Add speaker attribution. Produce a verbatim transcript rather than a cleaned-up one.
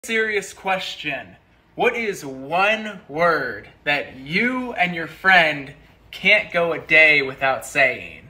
Speaker 1: Serious question. What is one word that you and your friend can't go a day without saying?